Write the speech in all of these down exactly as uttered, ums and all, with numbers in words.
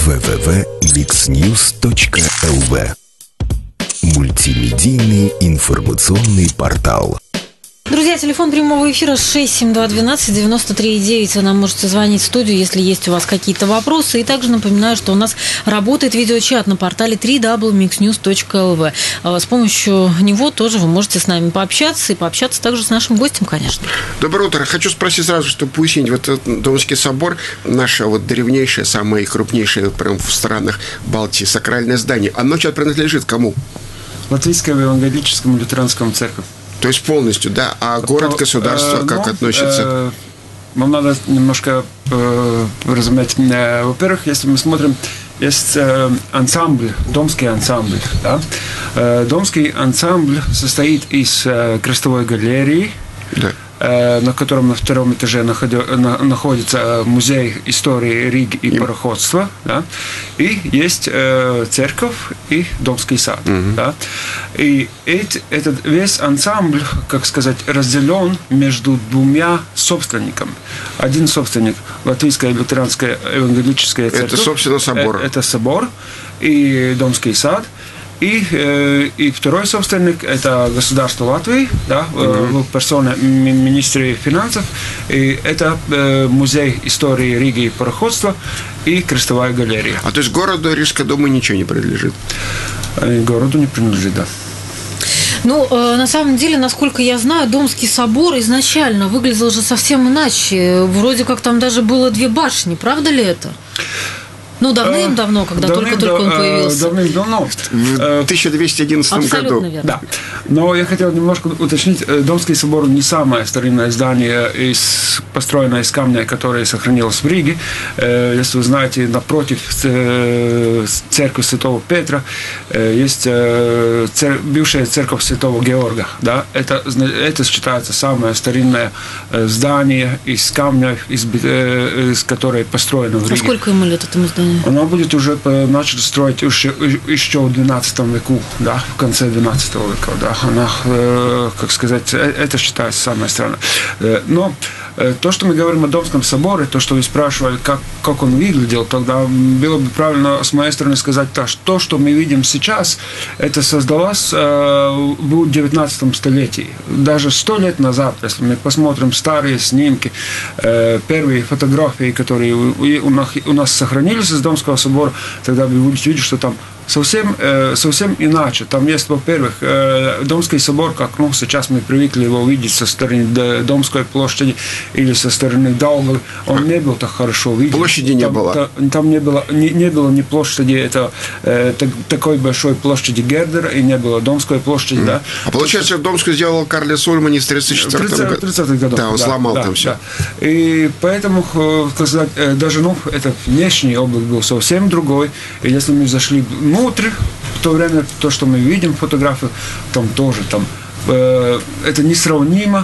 дабл ю дабл ю дабл ю точка микс ньюс точка эл ви. Мультимедийный информационный портал. Друзья, телефон прямого эфира шесть семь два двенадцать девяносто три девять. Вы нам можете звонить в студию, если есть у вас какие-то вопросы. И также напоминаю, что у нас работает видеочат на портале дабл ю дабл ю дабл ю точка микс ньюс точка эл ви. С помощью него тоже вы можете с нами пообщаться и пообщаться также с нашим гостем, конечно. Доброе утро. Хочу спросить сразу, чтобы пояснить. Вот Домский собор, наше вот древнейшее, самое крупнейшее прям в странах Балтии сакральное здание, оно сейчас принадлежит кому? Латвийскому евангелическому лютеранскому церкви. То есть полностью, да? А город, государство, как ну, относится? Э, вам надо немножко э, разуметь. Э, во-первых, если мы смотрим, есть э, ансамбль, домский ансамбль. Да? Э, домский ансамбль состоит из э, крестовой галереи, да. э, на котором на втором этаже находи, на, находится музей истории Риги и, и... пароходства. Да? И есть э, церковь и домский сад. Угу. Да? И эти, этот весь ансамбль, как сказать, разделен между двумя собственниками. Один собственник – Латвийская лютеранская евангелическая церковь. Это, собственно, собор. Это собор и домский сад. И, э, и второй собственник – это государство Латвии, да, uh-huh. в персоне министра финансов. И это э, музей истории Риги и пароходства и крестовая галерея. А то есть городу Рижской думы ничего не принадлежит? И городу не принадлежит, да. Ну, э, на самом деле, насколько я знаю, Домский собор изначально выглядел же совсем иначе. Вроде как там даже было две башни. Правда ли это? Ну, давным-давно, когда только-только он появился. Давным-давно. В тысяча двести одиннадцатом Абсолютно году. Верно. Да. Но я хотел немножко уточнить. Домский собор не самое старинное здание, из, построенное из камня, которое сохранилось в Риге. Если вы знаете, напротив церкви Святого Петра есть цер... бывшая церковь Святого Георга. Да? Это, это считается самое старинное здание из камня, из, из которое построено в Риге. А сколько ему лет этому зданию? Она будет уже начали строить еще, еще в двенадцатом веку, да, в конце двенадцатого века, да. Она, э, как сказать, это считается самое странное. Но э, то, что мы говорим о Домском соборе, то, что вы спрашивали, как, как он выглядел, тогда было бы правильно с моей стороны сказать, то, что, то, что мы видим сейчас, это создалось э, в девятнадцатом столетии. Даже сто лет назад, если мы посмотрим старые снимки, э, первые фотографии, которые у, у, нас, у нас сохранились из Домского собора, тогда вы будете видеть, что там совсем, э, совсем иначе. Там есть, во-первых, э, Домский собор, как ну, сейчас мы привыкли его видеть со стороны Домской площади или со стороны Даугавы, он не был так хорошо виден. Площади не там, было. Та, там не было, не, не было ни площади, это, э, так, такой большой площади Гердера, и не было Домской площади. Mm. Да. А получается, что Домскую сделал Карлес Ульмани в тридцать четвёртом году. тридцатых годах. Да, он да, сломал да, там все. Да. И поэтому, сказать, даже ну, это внешний облик был совсем другой. И если мы зашли внутрь, в то время то, что мы видим фотографию, там тоже там, э, это несравнимо,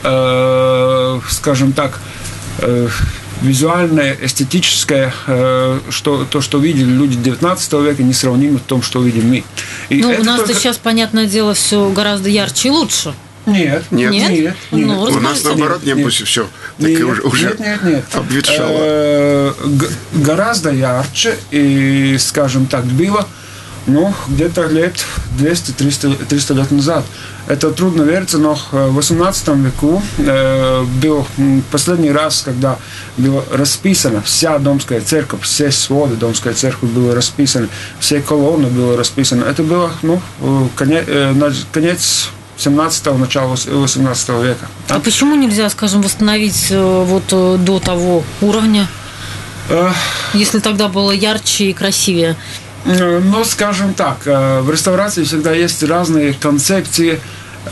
э, скажем так, э, визуальное, эстетическое, э, что, то, что видели люди девятнадцатого века, несравнимо с том, что видим мы. И ну, у нас-то только... сейчас, понятное дело, все гораздо ярче и лучше. Нет, нет, нет, нет, нет. Ну, у нас наоборот не будет все, так нет, и уже, уже нет, нет, нет. обветшало. Э, гораздо ярче и, скажем так, было, ну, где-то лет двести-триста лет назад. Это трудно верится, но в восемнадцатом веку э, был последний раз, когда была расписана вся Домская церковь, все своды Домской церкви были расписаны, все колонны были расписаны. Это было, ну, конец, конец семнадцатого, начало восемнадцатого века. А, а почему нельзя, скажем, восстановить вот до того уровня, э... если тогда было ярче и красивее? Ну, скажем так, в реставрации всегда есть разные концепции,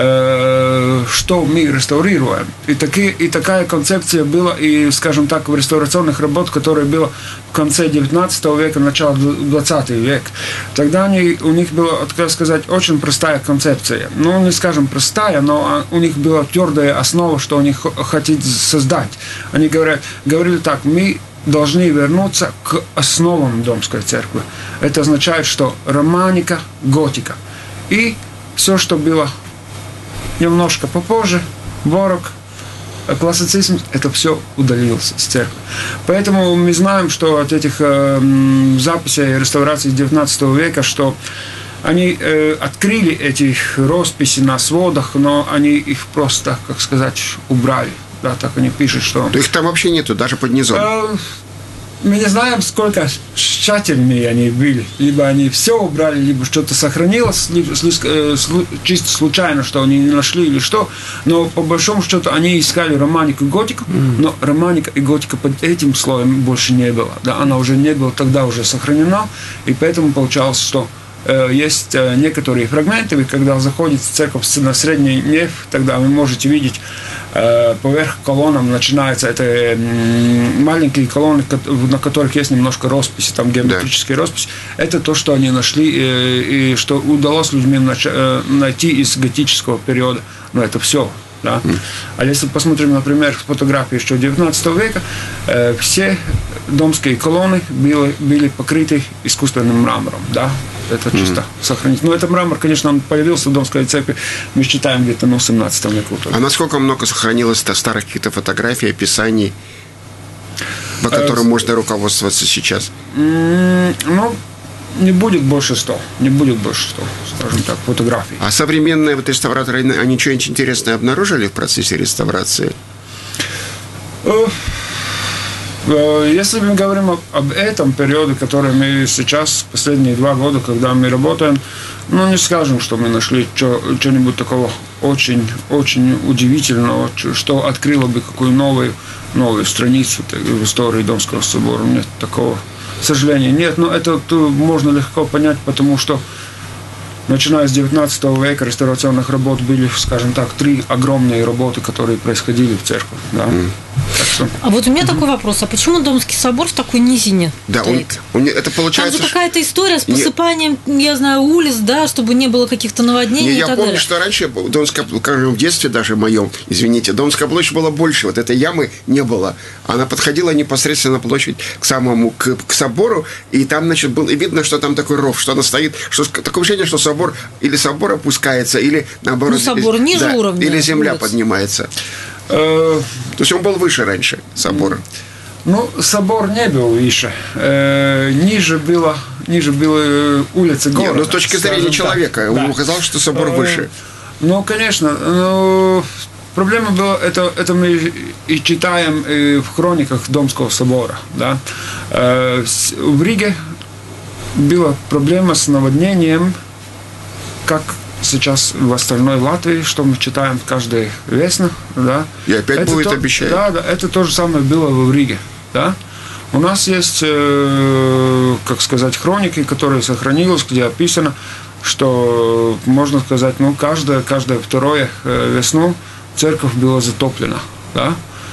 что мы реставрируем. И, таки, и такая концепция была, и, скажем так, в реставрационных работах, которые были в конце девятнадцатого века, начало двадцатого века. Тогда они, у них была, так сказать, очень простая концепция. Ну, не скажем простая, но у них была твердая основа, что они хотят создать. Они говорят, говорили так: мы должны вернуться к основам Домской церкви. Это означает, что романика, готика. И все, что было немножко попозже, барокко, классицизм, это все удалилось с церкви. Поэтому мы знаем, что от этих э, записей и реставраций девятнадцатого века, что они э, открыли эти росписи на сводах, но они их просто, как сказать, убрали. Да, так они пишут, что... То их там вообще нету, даже под низом. Э, мы не знаем, сколько тщательнее они были. Либо они все убрали, либо что-то сохранилось, либо э, чисто случайно, что они не нашли или что. Но по большому счету они искали романику и готику, mm. но романика и готика под этим слоем больше не было. Да, она уже не была тогда уже сохранена, и поэтому получалось, что э, есть э, некоторые фрагменты, вы когда заходите в церковь на Средний Нев, тогда вы можете видеть поверх колонн начинаются это маленькие колонны, на которых есть немножко росписи, там геометрическая да. роспись. Это то, что они нашли и что удалось людям найти из готического периода. Но это все. Да? Mm. А если посмотрим, например, фотографии еще девятнадцатого века, все домские колонны были, были покрыты искусственным мрамором. Да? Это чисто mm-hmm. сохранить. Но этот мрамор, конечно, он появился в Домской церкви, мы считаем, где-то ну, в семнадцатом веку. А насколько много сохранилось-то старых каких-то фотографий, описаний, по которым uh, можно руководствоваться сейчас? Mm, ну, не будет больше ста. Не будет больше ста, скажем так, фотографий. А современные вот реставраторы, они что-нибудь интересное обнаружили в процессе реставрации? Uh, Если мы говорим об, об этом периоде, который мы сейчас, последние два года, когда мы работаем, ну, не скажем, что мы нашли что-нибудь такого очень, очень удивительного, что открыло бы какую новую, новую страницу в истории Домского собора. Нет такого, к сожалению, нет. Но это можно легко понять, потому что начиная с девятнадцатого века реставрационных работ были, скажем так, три огромные работы, которые происходили в церкви. Да? Mm. Так что... А вот у меня mm-hmm. такой вопрос. А почему Домский собор в такой низине да, стоит? Он, он, это получается... Там же какая-то история с посыпанием, не... я знаю, улиц, да, чтобы не было каких-то наводнений не, и я так помню, далее. что раньше, Домская, в детстве даже моем, извините, Домская площадь была больше, вот этой ямы не было. Она подходила непосредственно на площадь к самому, к, к собору, и там, значит, было видно, что там такой ров, что она стоит, что такое ощущение, что собор или собор опускается, или наоборот... Ну, собор ниже да, уровня или земля улиц. Поднимается. То есть он был выше раньше, собор. Ну, собор не был выше. Э, ниже было, ниже было улицы города. Нет, ну, с точки зрения человека, так. Он да. указал, что собор э, выше. Ну, конечно. Ну, проблема была, это, это мы и читаем и в хрониках Домского собора. Да? Э, в Риге была проблема с наводнением, как сейчас в остальной Латвии, что мы читаем каждую весну, да. И опять это будет то, обещать. Да, да, это то же самое было в Риге, да. У нас есть, э, как сказать, хроники, которые сохранились, где описано, что можно сказать, ну каждое, каждое второе весну церковь была затоплена, да.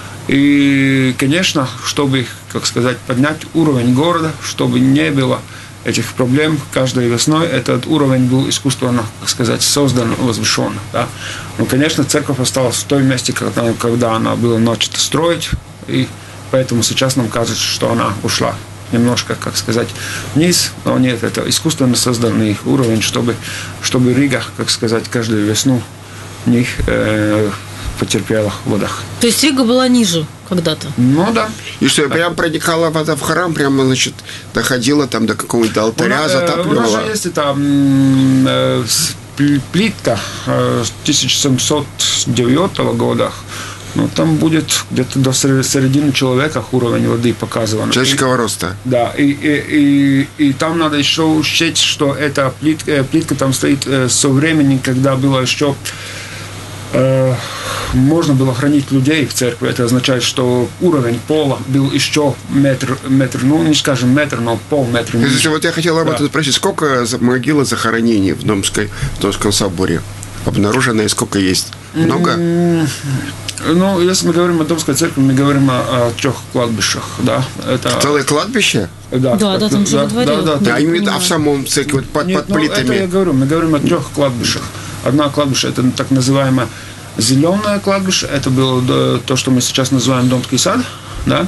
И, конечно, чтобы, как сказать, поднять уровень города, чтобы не было этих проблем каждой весной, этот уровень был искусственно, как сказать, создан, возвышен. Да? Ну, конечно, церковь осталась в том месте, когда, когда она была начата строить, и поэтому сейчас нам кажется, что она ушла немножко, как сказать, вниз, но нет, это искусственно созданный уровень, чтобы, чтобы Рига, как сказать, каждую весну в них э, потерпела в водах. То есть Рига была ниже когда-то? Ну да. И что, прям проникала вода в храм, прямо, значит, доходила там до какого-то алтаря, у, затапливала? У нас же есть там э, плитка э, тысяча семьсот девятого года. Ну, там будет где-то до середины человека уровень воды показыван. Человеческого роста. Да, и, и, и, и там надо еще учесть, что эта плитка, плитка там стоит э, со времени, когда было еще... можно было хранить людей в церкви. Это означает, что уровень пола был еще метр, метр ну, не скажем метр, но полметра ниже. Вот я хотел об этом да. спросить, сколько могил захоронений в Домской, в Домском соборе обнаружено и сколько есть? Много? Mm-hmm. Ну, если мы говорим о Домской церкви, мы говорим о, о трех кладбищах, да. Это... Целое кладбище? Да, да, да, там же во дворе. Да, да, да. А, именно, а в самом церкви, вот под, Нет, под ну, плитами? Это я говорю, мы говорим о трех кладбищах. Одно кладбище, это так называемое зеленое кладбище, это было то, что мы сейчас называем Домский сад, да.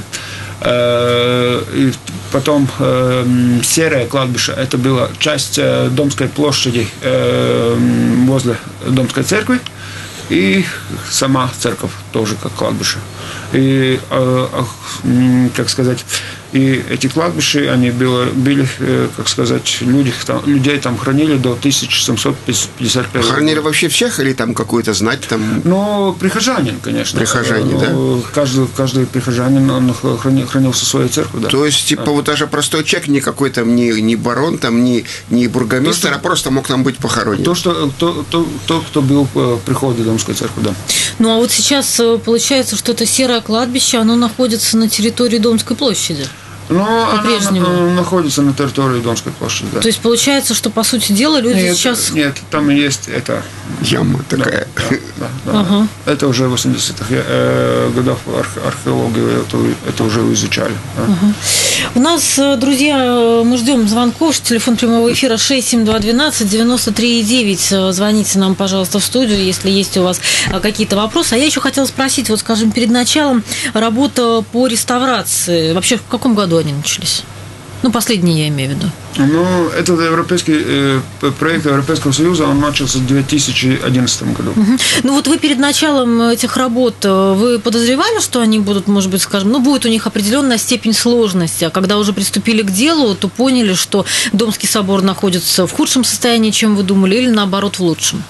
И потом серое кладбище, это была часть Домской площади возле Домской церкви. И сама церковь тоже как кладбище. И, как сказать, и эти кладбища, они были, были как сказать, люди, там, людей там хранили до тысяча семьсот пятьдесят первого года. Хранили вообще всех или там какую-то знать? Там... Ну, прихожанин, конечно. Прихожане, да? Каждый, каждый прихожанин, он хранился в своей церкви, да. То есть, типа, да. вот даже простой человек, не какой-то, не, не барон, там, не, не бургомистр, то, а просто мог там быть похоронен. То, что, то, то, то, кто был в приходе Домской церкви, да. Ну, а вот сейчас получается, что это серое кладбище, оно находится на территории Домской площади. Но она находится на территории Домской площади, да. То есть получается, что, по сути дела, люди нет, сейчас... Нет, там есть это... Яма такая. Да, да, да, ага. да. Это уже в восьмидесятых годах археологию это, это уже изучали. Да. Ага. У нас, друзья, мы ждем звонков. Телефон прямого эфира шесть семь два один два девять три девять. Звоните нам, пожалуйста, в студию, если есть у вас какие-то вопросы. А я еще хотела спросить, вот, скажем, перед началом работа по реставрации. Вообще, в каком году они начались? Ну, последний я имею в виду. Ну, этот европейский э, проект Европейского Союза, он начался в две тысячи одиннадцатом году. Угу. Ну, вот вы перед началом этих работ, вы подозревали, что они будут, может быть, скажем, ну, будет у них определенная степень сложности, а когда уже приступили к делу, то поняли, что Домский собор находится в худшем состоянии, чем вы думали, или, наоборот, в лучшем?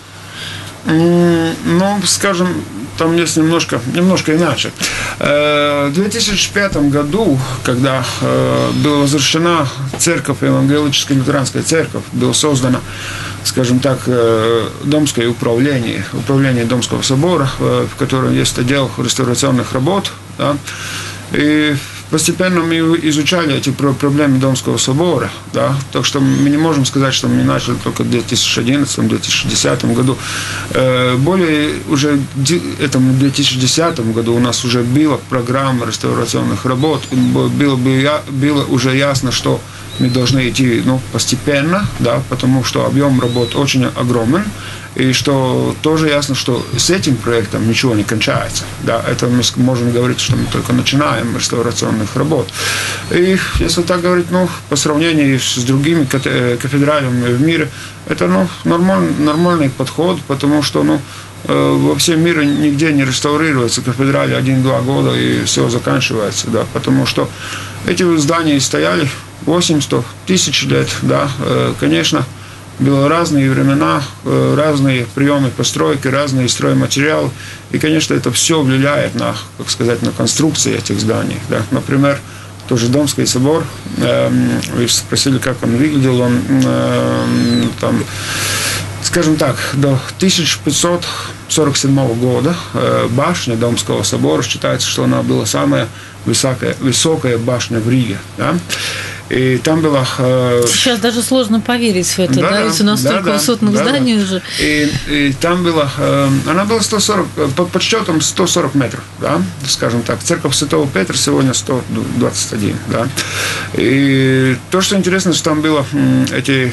Ну, скажем, там есть немножко, немножко иначе. В две тысячи пятом году, когда была возвращена церковь, евангелическая лютеранская церковь, была создана, скажем так, Домское управление, управление Домского собора, в котором есть отдел реставрационных работ, да, и постепенно мы изучали эти проблемы Домского собора, да, так что мы не можем сказать, что мы начали только в две тысячи одиннадцатом — две тысячи десятом году. Более уже в этом две тысячи десятом году у нас уже была программа реставрационных работ, было, было уже ясно, что мы должны идти, ну, постепенно, да, потому что объем работ очень огромен, и что тоже ясно, что с этим проектом ничего не кончается. Да, это мы можем говорить, что мы только начинаем реставрационных работ. И если так говорить, ну, по сравнению с другими кафедральными в мире, это, ну, нормальный, нормальный подход, потому что, ну, во всем мире нигде не реставрируется кафедрали один-два года и все заканчивается, да, потому что эти здания стояли восемьсот тысяч лет, да, конечно, были разные времена, разные приемы постройки, разные стройматериалы, и, конечно, это все влияет на, как сказать, на конструкции этих зданий, да, например, тоже Домский собор, вы спросили, как он выглядел, он там, скажем так, до тысяча пятьсот сорок седьмого года башня Домского собора считается, что она была самая высокая, высокая башня в Риге. Да? И там было... Сейчас даже сложно поверить в это, да, да, ведь у нас да, столько да, высотных да, зданий да. уже. И, и там было... Она была сто сорок, по подсчетам сто сорок метров, да, скажем так. Церковь Святого Петра сегодня сто двадцать один, да. И то, что интересно, что там было эти...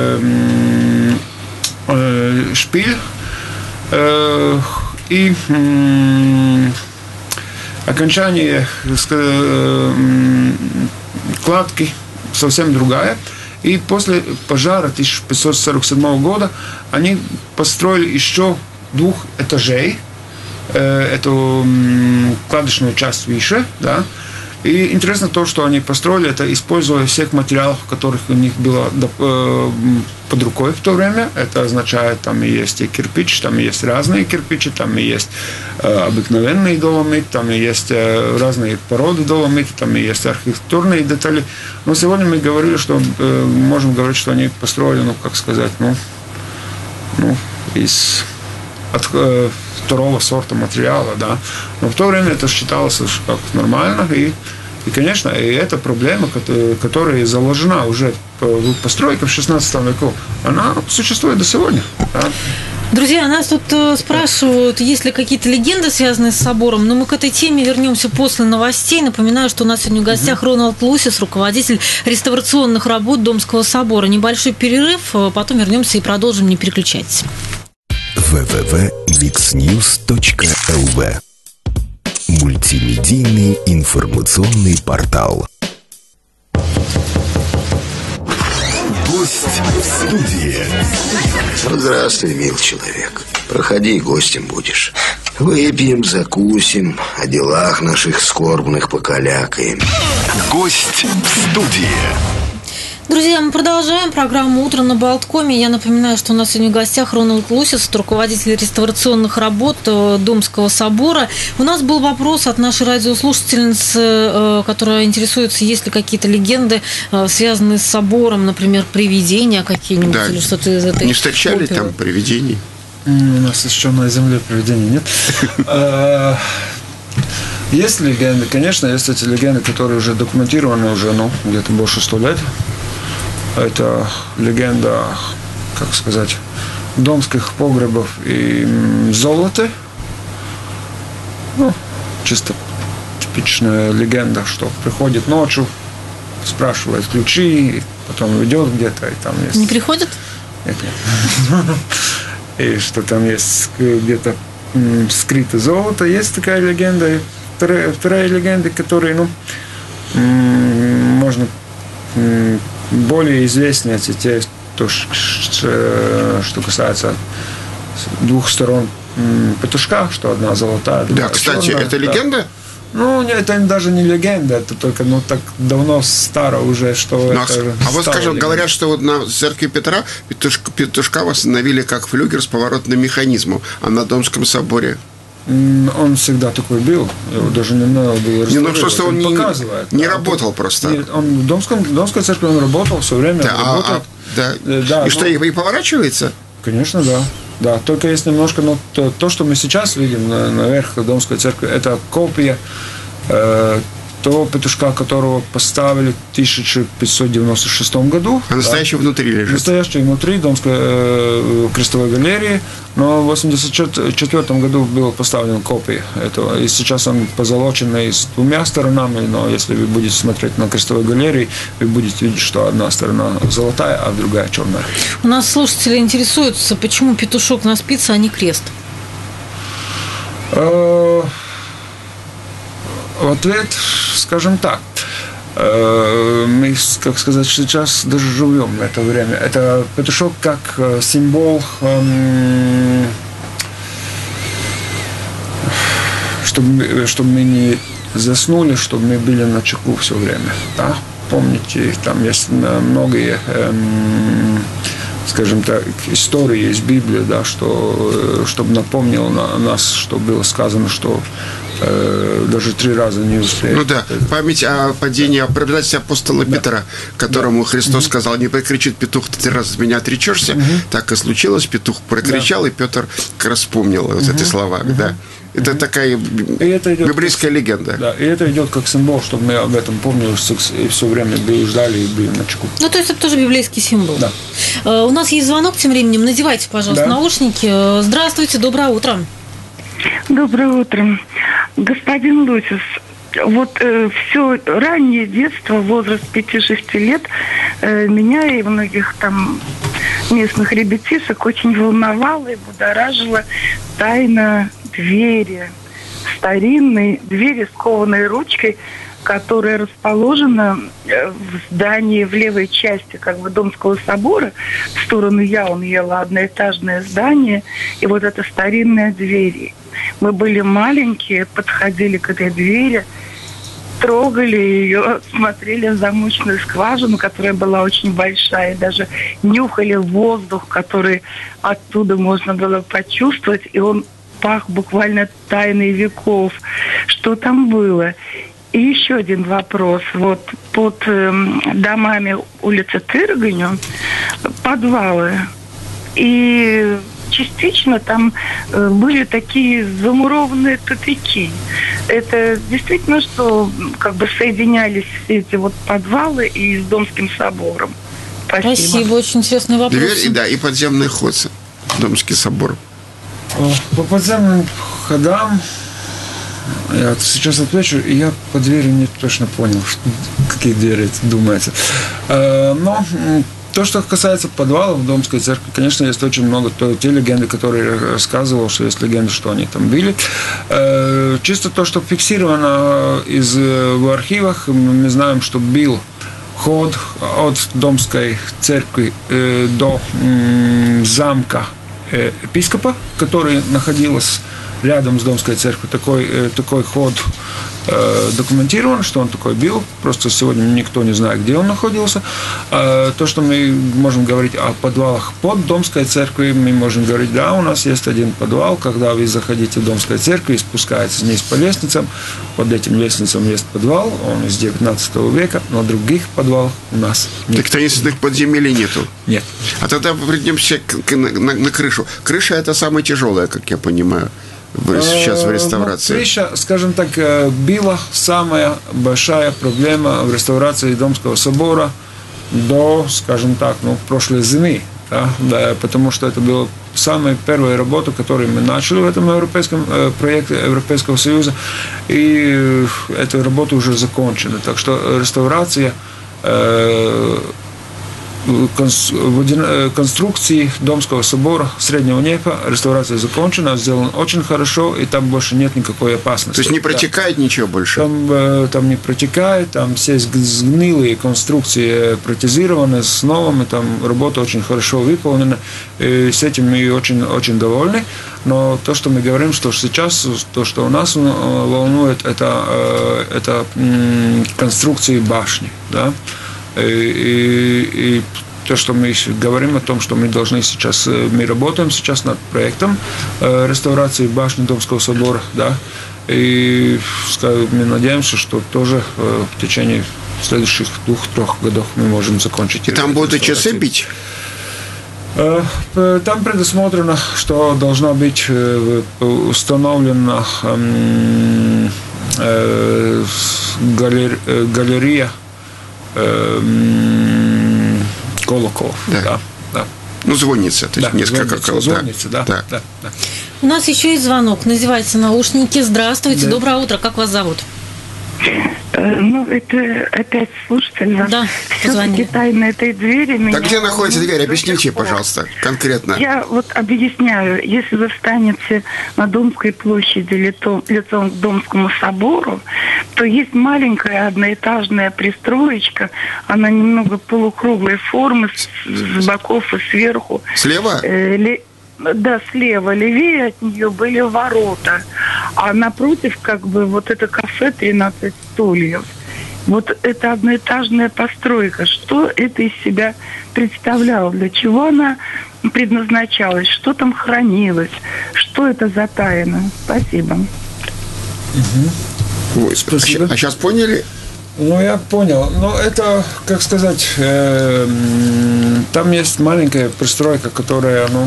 шпиль э, и э, окончание э, кладки совсем другая. И после пожара тысяча пятьсот сорок седьмого года они построили еще двух этажей э, эту э, кладочную часть выше, да. И интересно то, что они построили это, используя всех материалов, которых у них было э, под рукой в то время. Это означает, там и есть и кирпич, там и есть разные кирпичи, там и есть э, обыкновенный доломит, там и есть э, разные породы доломита, там и есть архитектурные детали. Но сегодня мы говорили, что э, можем говорить, что они построили, ну, как сказать, ну, ну из... от э, второго сорта материала, да. Но в то время это считалось как нормально, и, и конечно, и эта проблема, которая, которая заложена уже в постройках в шестнадцатом веку, она существует до сегодня. Да. Друзья, нас тут спрашивают, есть ли какие-то легенды, связанные с собором, но мы к этой теме вернемся после новостей. Напоминаю, что у нас сегодня в гостях угу. Роналд Лусис, руководитель реставрационных работ Домского собора. Небольшой перерыв, потом вернемся и продолжим, не переключайтесь. дабл ю дабл ю дабл ю точка микс ньюс точка эл ви. Мультимедийный информационный портал. Гость в студии. Здравствуй, мил человек. Проходи, гостем будешь. Выпьем, закусим, о делах наших скорбных покалякаем. Гость в студии. Друзья, мы продолжаем программу «Утро на Болткоме». Я напоминаю, что у нас сегодня в гостях Рональд Лусец, руководитель реставрационных работ Домского собора. У нас был вопрос от нашей радиослушательницы, которая интересуется, есть ли какие-то легенды, связанные с собором, например, привидения какие-нибудь, Да. или что-то из этой Не встречали оперы? там привидений? У нас еще на земле привидений нет. Есть легенды, конечно, есть эти легенды, которые уже документированы уже, ну, где-то больше ста лет. Это легенда, как сказать, домских погребов и золота. Ну, чисто типичная легенда, что приходит ночью, спрашивает ключи, потом идет где-то, и там есть... Не приходят? Нет, нет. И что там есть где-то скрыто золото. Есть такая легенда. И вторая, вторая легенда, которая, ну, можно более известнее, это те, то, что касается двух сторон петушка, что одна золотая, другая Да, кстати, черная. это Да. легенда? Ну, это даже не легенда, это только, ну, так давно старо уже, что Ну, это а уже а вот, стало скажем, легендой. говорят, что вот на церкви Петра петушка, петушка восстановили как флюгер с поворотным механизмом, а на Домском соборе... Он всегда такой был, его даже не надо было Не, ну реставрировать. просто он не, показывает. не Да, работал он- просто. Нет, он в Домском, в Домской церкви он работал все время. Да, а- работает. а- да. Э, да, И ну, что, и, и поворачивается? Конечно, да. Да, только есть немножко, ну, то, то что мы сейчас видим на, наверх Домской церкви, это копия э, того петушка, которого поставили в тысяча пятьсот девяносто шестом году. А настоящий да. внутри лежит. Настоящий внутри Домской э, крестовой галереи, но в восемьдесят четвёртом году был поставлен копия этого, и сейчас он позолоченный с двумя сторонами, но если вы будете смотреть на крестовой галерее, вы будете видеть, что одна сторона золотая, а другая черная. У нас слушатели интересуются, почему петушок на спице, а не крест? Э, В ответ, скажем так, э, мы, как сказать, сейчас даже живем в это время. Это петушок как э, символ, эм, чтобы, мы- чтобы мы не заснули, чтобы мы были на чеку все время. Да? Помните, там есть э, многие, эм, скажем так, истории из Библии, да, что, э, чтобы напомнило на, нас, что было сказано, что э, даже три раза не успеет. Ну да, память о падении, о предательстве апостола Петра, которому Христос сказал, не прокричит петух, ты три раза меня отречешься. Так и случилось, петух прокричал, и Петр как раз вспомнил вот эти слова. Да. Это такая И это идет библейская легенда. Да, и это идет как символ, чтобы мы об этом помнили и все время были, ждали и были на чеку. Ну, то есть это тоже библейский символ. Да. Э, У нас есть звонок тем временем. Надевайте, пожалуйста, Да. наушники. Э, Здравствуйте, доброе утро. Доброе утро. Господин Лусец, вот э, все раннее детство, возраст пяти-шести лет, э, меня и многих там местных ребятишек очень волновала и будоражила тайна двери, старинной двери с кованой ручкой, которая расположена в здании в левой части как бы Домского собора. В сторону Яун-Ела одноэтажное здание, и вот эта старинная дверь. Мы были маленькие, подходили к этой двери, трогали ее, смотрели в замочную скважину, которая была очень большая, и даже нюхали воздух, который оттуда можно было почувствовать, и он пах буквально тайной веков. Что там было? И еще один вопрос. Вот под э, домами улицы Тырганю подвалы. И частично там э, были такие замурованные тупики. Это действительно, что как бы соединялись все эти вот подвалы и с Домским собором. Спасибо. Спасибо, очень интересный вопрос. Дверь, и, да, и подземный ход, Домский собор. По подземным ходам я сейчас отвечу, и я по двери не точно понял, что, какие двери думаете. Но то, что касается подвалов Домской церкви, конечно, есть очень много то, те легенды, которые я рассказывал, что есть легенды, что они там были. Чисто то, что фиксировано из, в архивах, мы знаем, что был ход от Домской церкви до замка епископа, который находился рядом с Домской церковью. Такой, такой ход документирован, что он такой был. Просто сегодня никто не знает, где он находился. То, что мы можем говорить о подвалах под Домской церковью, мы можем говорить, да, у нас есть один подвал, когда вы заходите в Домской церковь и спускаетесь вниз по лестницам. Под этим лестницам есть подвал, он из девятнадцатого века, но других подвалов у нас нет. Так таинственных подземелий нету? Нет. А тогда придемся к, на, на, на крышу. Крыша – это самое тяжелое, как я понимаю, сейчас в реставрации. Ну, крыша, скажем так, была самая большая проблема в реставрации Домского собора до, скажем так, ну, прошлой зимы. Да, да, потому что это была самая первая работа, которую мы начали в этом европейском э, проекте Европейского Союза, и эта работа уже закончена. Так что реставрация э, конструкции Домского собора Среднего Днепра, реставрация закончена, сделана очень хорошо, и там больше нет никакой опасности. То есть не протекает да. ничего больше? Там, там не протекает, там все сгнилые конструкции протезированы с новыми, там работа очень хорошо выполнена, и с этим мы очень, очень довольны. Но то, что мы говорим, что сейчас, то, что у нас волнует, это, это конструкции башни, да? И, и, и то, что мы говорим о том, что мы должны сейчас, мы работаем сейчас над проектом э, реставрации башни Домского собора, да, и мы надеемся, что тоже э, в течение следующих двух-трех годов мы можем закончить. И там будут часы бить? Э, там предусмотрено, что должна быть э, установлена э, э, галер, э, галерея колоколов. Да. Да, да. Ну, звонница, то есть да, несколько колоколов. Звонница, да. Да, да, да. У нас еще есть звонок. Называется «Наушники». Здравствуйте, да. Доброе утро. Как вас зовут? Ну, это опять слушатель. Да, все-таки тайна этой двери. Меня... Так где находится дверь? Объясните, пожалуйста, конкретно. Я вот объясняю. Если вы встанете на Домской площади лицом, лицом к Домскому собору, то есть маленькая одноэтажная пристроечка. Она немного полукруглой формы, с, с боков и сверху. Слева? Э, ли... Да, слева, левее от нее были ворота, а напротив как бы вот это кафе тринадцать стульев. Вот это одноэтажная постройка. Что это из себя представляло? Для чего она предназначалась? Что там хранилось? Что это за тайна? Спасибо. Угу. Ой, спасибо. А сейчас поняли? Ну, я понял. Но это, как сказать, э, там есть маленькая пристройка, которая, ну,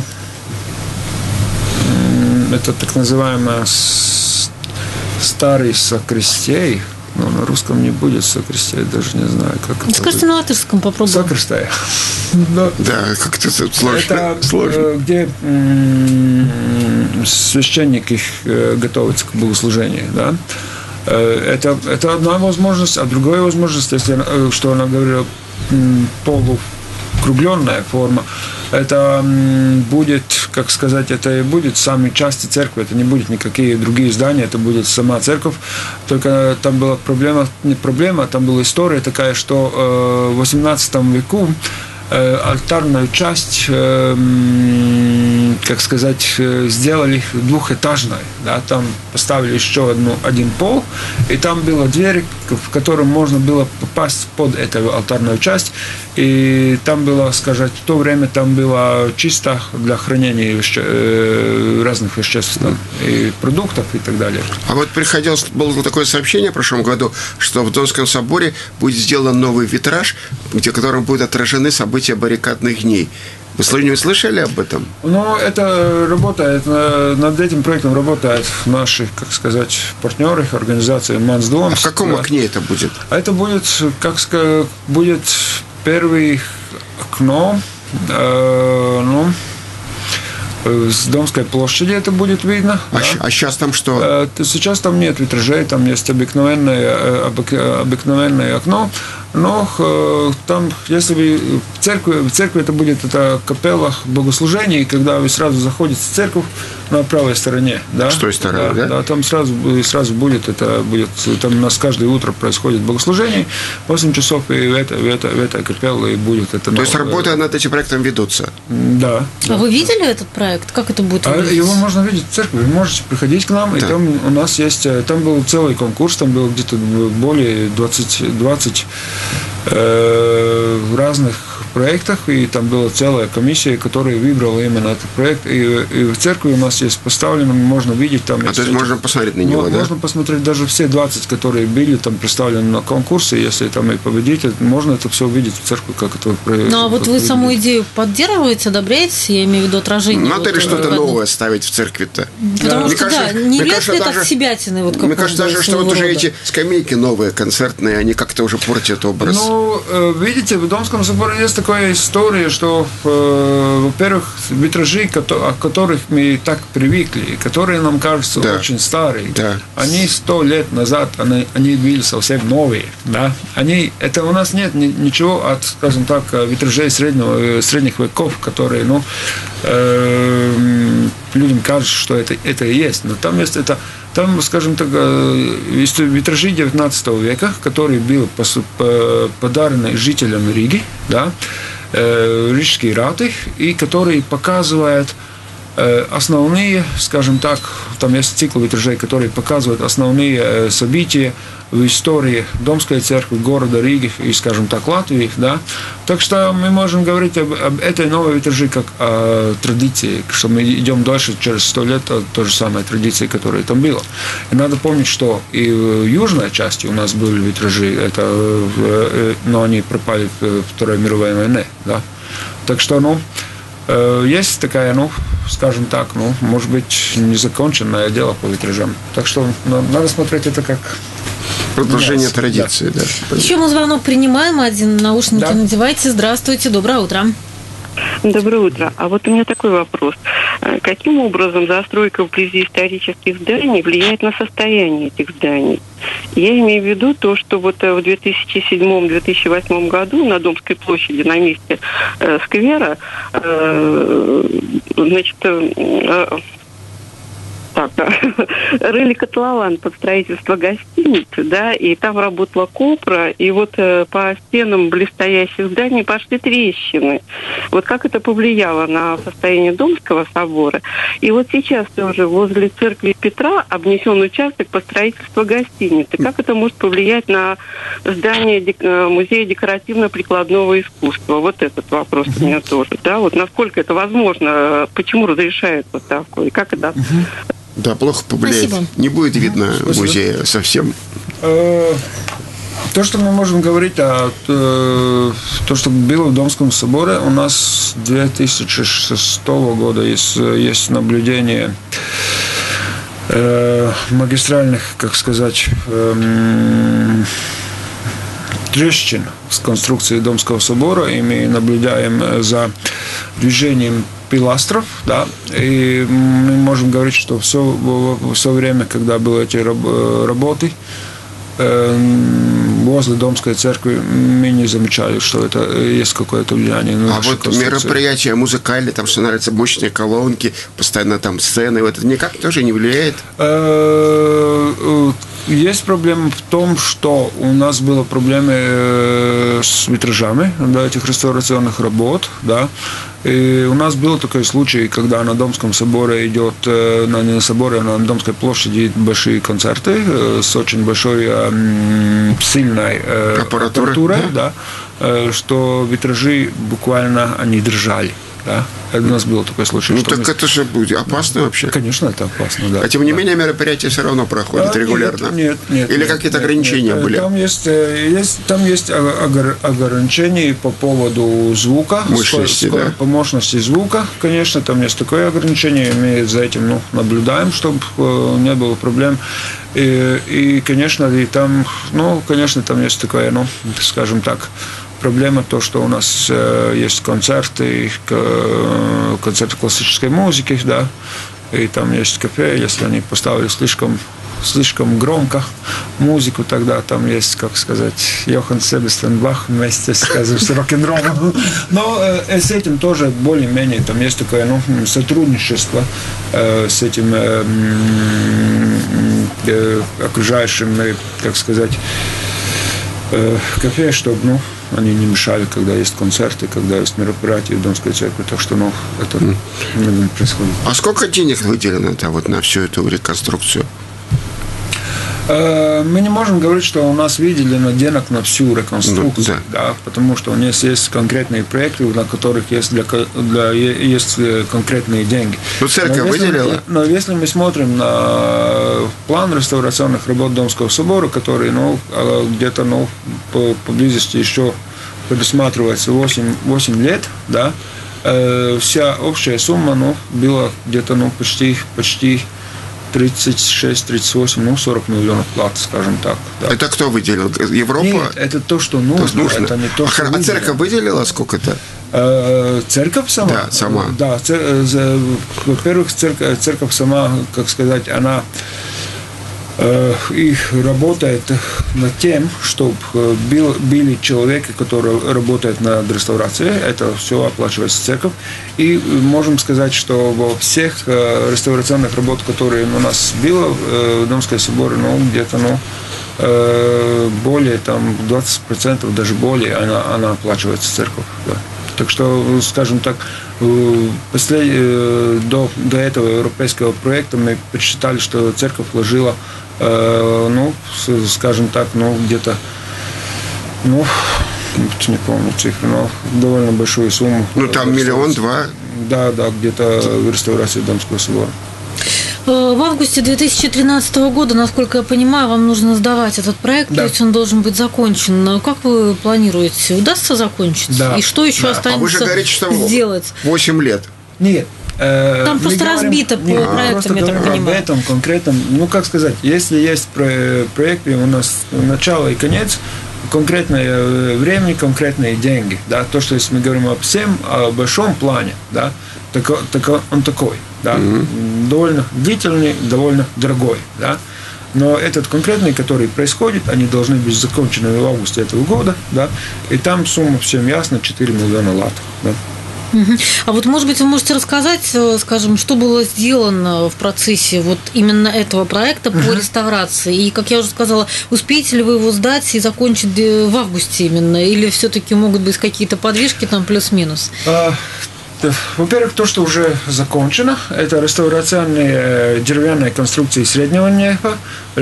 это так называемая старый сакристей. Но на русском не будет сакристей, даже не знаю, как это. Скажите на латышском, попробуем. Сакристей. Да, как-то сложно. Это сложно. Где священники готовятся к богослужению, да? Это, это одна возможность, а другая возможность, если, что она говорила, полукругленная форма, это будет, как сказать, это и будет сами части церкви, это не будет никакие другие здания, это будет сама церковь. Только там была проблема, не проблема, там была история такая, что в восемнадцатом веку алтарную часть, как сказать, сделали двухэтажной. Да? Там поставили еще одну, один пол, и там была дверь, в которую можно было попасть под эту алтарную часть. И там было, сказать, в то время там было чисто для хранения веще... разных веществ, да, и продуктов и так далее. А вот приходилось, было такое сообщение в прошлом году, что в Домском соборе будет сделан новый витраж, где в котором будут отражены события баррикадных дней. Вы что-нибудь слышали об этом? Ну, это работает, над этим проектом работают наши, как сказать, партнеры, организации Мансдом. А в каком да. окне это будет? А это будет, как сказать, будет первое окно, э, ну, с Домской площади это будет видно. А, да? а сейчас там что? Сейчас там нет витражей, там есть обыкновенное, обыкновенное окно, но там, если вы в церкви, в церкви это будет это капелла богослужения, и когда вы сразу заходите в церковь, на правой стороне, да. С той стороны, да? Да, да, там сразу, сразу будет, это будет, там у нас каждое утро происходит богослужение, восемь часов, и в это, в это, в это капелла, и будет это. То есть работы над этим проектом ведутся? Да. А да. вы видели этот проект? Как это будет А выглядеть? его можно видеть в церкви, вы можете приходить к нам, да. И там у нас есть, там был целый конкурс, там было где-то более двадцать, двадцать э, разных проектах, и там была целая комиссия, которая выбрала именно этот проект, и, и в церкви у нас есть поставлено, можно видеть там... А то есть эти, можно посмотреть на него, ну, да? Можно посмотреть даже все двадцать, которые были там представлены на конкурсе, если там и победитель, можно это все увидеть в церкви, как это происходит. Ну, а вот вы саму идею поддерживаете, одобряете, я имею в виду отражение? Надо вот ли что-то в... новое ставить в церкви-то? Потому мне что, кажется, да, не мне лет кажется, ли даже, так себятины? Вот мне кажется, даже, что вот уже эти скамейки новые, концертные, они как-то уже портят образ. Ну, видите, в Домском соборе есть такая история, что, во-первых, витражи, о которых мы так привыкли, которые нам кажутся да. очень старые, да. они сто лет назад, они, они были совсем новые. Да? Они, это у нас нет ничего от, скажем так, витражей среднего, средних веков, которые, ну, э, людям кажется, что это, это и есть. Но там есть это, там, скажем так, есть витражи девятнадцатого века, которые были подарены жителям Риги, да, рижские раты, и которые показывают основные, скажем так, там есть цикл витражей, которые показывают основные события в истории Домской церкви, города Риги и, скажем так, Латвии, да. Так что мы можем говорить об, об этой новой витраже как о традиции, что мы идем дальше, через сто лет, о той же самой традиции, которая там была. И надо помнить, что и в южной части у нас были витражи, это, но они пропали в Второй мировой войне, да. Так что, ну, есть такая, ну, скажем так, ну, может быть, незаконченное дело по витражам. Так что надо смотреть это как продолжение yes. традиции, да. да. Еще мы звонок принимаем, один наушники да. надевайте. Здравствуйте, доброе утро. Доброе утро. А вот у меня такой вопрос. Каким образом застройка вблизи исторических зданий влияет на состояние этих зданий? Я имею в виду то, что вот в две тысячи седьмом - две тысячи восьмом году на Домской площади на месте э, сквера э, значит, э, так, рыли котлован под строительство гостиницы, да, и там работала копра, и вот э, по стенам близстоящих зданий пошли трещины. Вот как это повлияло на состояние Домского собора? И вот сейчас тоже возле церкви Петра обнесен участок по строительству гостиницы. Как это может повлиять на здание дек- музея декоративно-прикладного искусства? Вот этот вопрос у меня тоже, да, вот насколько это возможно, почему разрешают вот такое, как это... Да, плохо повлияет. Спасибо. Не будет видно Спасибо. Музея совсем. То, что мы можем говорить о то, что было в Домском соборе, у нас с две тысячи шестого года есть, есть наблюдение э, магистральных, как сказать, э, трещин с конструкцией Домского собора, и мы наблюдаем за движением пиластров, да, и мы можем говорить, что все, все время, когда были эти работы, возле Домской церкви мы не замечали, что это есть какое-то влияние на нашу конструкцию. А вот мероприятия музыкальные, там становятся мощные колонки, постоянно там сцены, вот это никак тоже не влияет? Есть проблема в том, что у нас были проблемы с витражами до этих реставрационных работ, да. И у нас был такой случай, когда на Домском соборе идет, на, не на соборе, а на Домской площади большие концерты с очень большой сильной аппаратурой, аппаратурой, да. Да, что витражи буквально они дрожали. Да. У нас был такой случай. Ну, что так мы... это же будет опасно да, вообще. Конечно, это опасно, да. А тем не да. менее мероприятия все равно проходят а, регулярно? Нет, нет. Или нет, какие-то нет, ограничения нет. были? Там есть, есть, там есть ограничения по поводу звука. Мощности, скор, да? По мощности звука, конечно, там есть такое ограничение. Мы за этим ну, наблюдаем, чтобы не было проблем. И, и, конечно, и там, ну, конечно, там есть такое, ну, скажем так, проблема то, что у нас э, есть концерты, э, концерты классической музыки, да, и там есть кафе, если они поставили слишком слишком громко музыку, тогда там есть, как сказать, Йохан Себастьян Бах вместе, скажем, с рок-н-роллом. Но э, с этим тоже более-менее там есть такое, ну, сотрудничество э, с этим э, э, окружающим, э, как сказать, э, кафе, чтобы, ну, они не мешали, когда есть концерты, когда есть мероприятия в Домской церкви. Так что, ну, это mm. происходит. А сколько денег выделено -то вот на всю эту реконструкцию? Мы не можем говорить, что у нас выделено денег на всю реконструкцию, ну, да. Да, потому что у нас есть конкретные проекты, на которых есть, для, для, есть конкретные деньги. Ну, церковь но если, выделила? Но если мы смотрим на план реставрационных работ Домского собора, который, ну, где-то, ну, по, поблизости еще предусматривается восемь, восемь лет, да, э, вся общая сумма, ну, была где-то, ну, почти, почти тридцать шесть тридцать восемь, ну, сорок миллионов плат, скажем так. Да. Это кто выделил? Европа? Нет, это то, что нужно. То, нужно. Это не то, а, что а церковь выделила сколько-то? Церковь сама? Да, сама. Да, во-первых, церковь, церковь сама, как сказать, она и работает над тем, чтобы были человеки, которые работают над реставрацией. Это все оплачивается церковь. И можем сказать, что во всех реставрационных работах, которые у нас было в Домской соборе, ну, где-то, ну, более там двадцать процентов, даже более, она, она оплачивается церковь. Да. Так что, скажем так, после, до, до этого европейского проекта мы посчитали, что церковь вложила, ну, скажем так, ну, где-то, ну, не помню цифру, но довольно большую сумму. Ну, там миллион-два? Да, да, где-то в реставрации Домского собора. В августе две тысячи тринадцатого года, насколько я понимаю, вам нужно сдавать этот проект, да. То есть он должен быть закончен. Как вы планируете? Удастся закончить? Да. И что еще да. останется а вы же говорите, что сделать? восемь лет. Нет. Э, Там просто говорим, разбито по нет, проектам, я так понимаю. Об этом конкретном, ну, как сказать, если есть проект, у нас начало и конец, конкретное время, конкретные деньги, да, то, что если мы говорим об всем, о большом плане, да, так, так он такой, да, mm-hmm. довольно длительный, довольно дорогой, да, но этот конкретный, который происходит, они должны быть закончены в августе этого года, да, и там сумма всем ясно, четыре миллиона лат, да. А вот, может быть, вы можете рассказать, скажем, что было сделано в процессе вот именно этого проекта по uh-huh. реставрации? И, как я уже сказала, успеете ли вы его сдать и закончить в августе именно? Или все-таки могут быть какие-то подвижки там плюс-минус? Uh... Во-первых, то, что уже закончено, это реставрационные деревянные конструкции среднего нефа,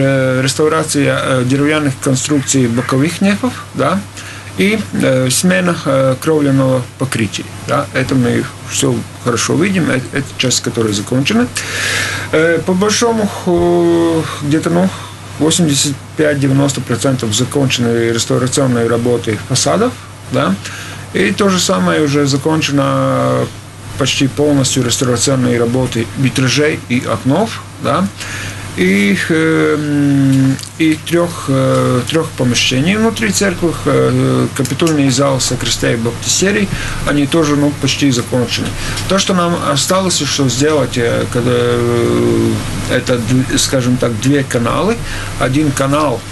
реставрация деревянных конструкций боковых нефов, да, и э, смена э, кровляного покрытия. Да, это мы все хорошо видим, это, это часть, которая закончена. Э, по большому, э, где-то, ну, восемьдесят пять - девяносто процентов закончены реставрационные работы фасадов, да, и то же самое уже закончено почти полностью реставрационные работы витражей и окнов, да, и, э, и трех, э, трех помещений внутри церкви, э, капитульный зал, сакристия и баптистерий, они тоже, ну, почти закончены. То, что нам осталось еще сделать, э, когда, э, это, скажем так, две каналы. Один канал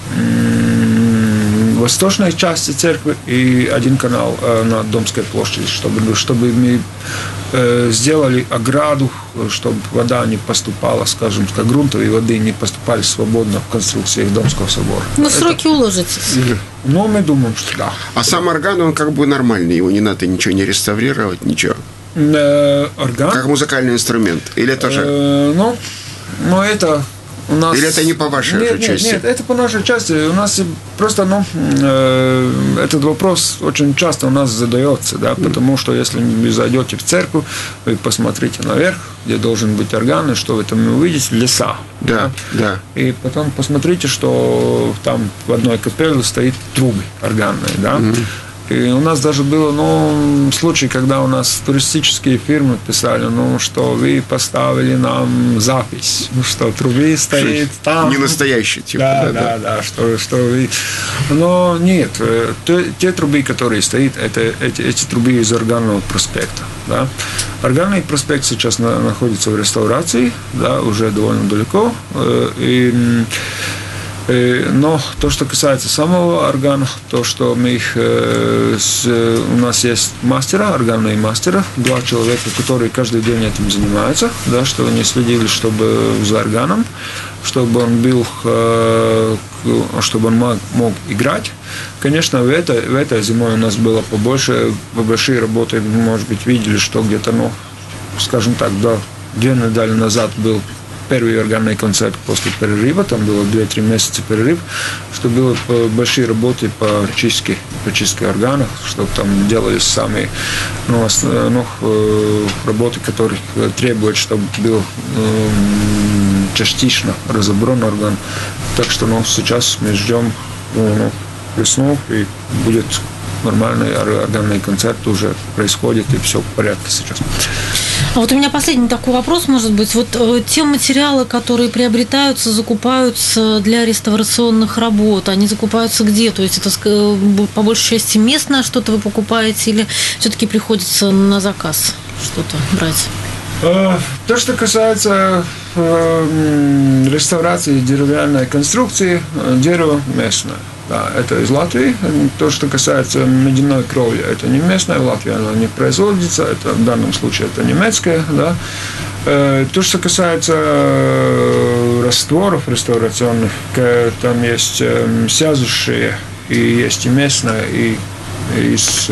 в восточной части церкви и один канал э, на Домской площади, чтобы, чтобы мы э, сделали ограду, чтобы вода не поступала, скажем, как грунтовые воды не поступали свободно в конструкции Домского собора. Ну, сроки уложитесь. Ну, мы думаем, что да. А сам орган, он как бы нормальный, его не надо ничего не реставрировать, ничего. Э, орган? Как музыкальный инструмент. Или тоже? Э, ну, ну, это... У нас... Или это не по вашей нет, же нет, части? Нет, это по нашей части. У нас просто, ну, э, этот вопрос очень часто у нас задается, да, mm. потому что если вы зайдете в церковь, вы посмотрите наверх, где должен быть орган, и что вы там увидите, леса. Да, да. И потом посмотрите, что там в одной капелле стоит трубы органные, да. Mm. И у нас даже было, ну, случай, когда у нас туристические фирмы писали, ну, что вы поставили нам запись, ну, что трубы стоит там. Не настоящий, типа. Да, да, да, да, да, что, что вы... Но нет, те, те трубы, которые стоят, это эти, эти трубы из Органного проспекта, да. Органный проспект сейчас на, находится в реставрации, да, уже довольно далеко, и... Но то, что касается самого органа, то, что мы их, э, с, у нас есть мастера, органные мастера, два человека, которые каждый день этим занимаются, да, что они следили, чтобы за органом, чтобы он был, э, чтобы он мог, мог играть. Конечно, в этой, в этой зимой у нас было побольше, побольше работы, может быть, видели, что где-то, ну, скажем так, да, две недели назад был первый органный концерт после перерыва, там было два-три месяца перерыв, что было большие работы по чистке, по чистке органов, чтобы там делались самые, ну, ну, работы, которые требуют, чтобы был э, частично разобран орган. Так что, ну, сейчас мы ждем, ну, весну, и будет нормальный органный концерт, уже происходит, и все в порядке сейчас. А вот у меня последний такой вопрос, может быть. Вот те материалы, которые приобретаются, закупаются для реставрационных работ, они закупаются где? То есть это по большей части местное что-то вы покупаете или все-таки приходится на заказ что-то брать? То, что касается э, реставрации деревянной конструкции, дерево местное. Да, это из Латвии. То, что касается медяной кровли, это не местная, в Латвии она не производится, это в данном случае это немецкая. Да. То, что касается растворов реставрационных, там есть сязущие, и есть и местная, и из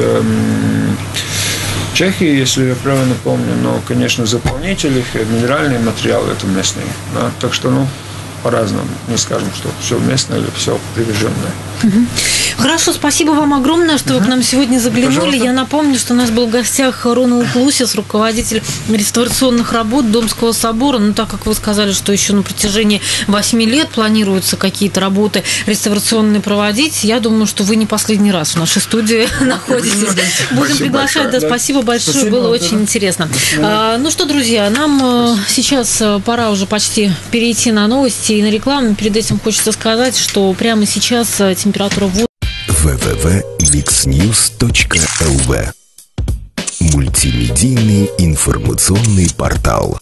Чехии, если я правильно помню, но, конечно, заполнители, минеральные материалы – это местные. Да. Так что, ну, по-разному. Не скажем, что все местное или все привезенное. Хорошо, спасибо вам огромное, что вы к нам сегодня заглянули. Пожалуйста. Я напомню, что у нас был в гостях Рональд Лусис, руководитель реставрационных работ Домского собора. Ну, так как вы сказали, что еще на протяжении восьми лет планируются какие-то работы реставрационные проводить, я думаю, что вы не последний раз в нашей студии находитесь. Будем приглашать. Да, спасибо большое, было очень интересно. Ну что, друзья, нам сейчас пора уже почти перейти на новости и на рекламу. Перед этим хочется сказать, что прямо сейчас температура воздуха дабл ю дабл ю дабл ю точка микс ньюс точка эл ви. Мультимедийный информационный портал.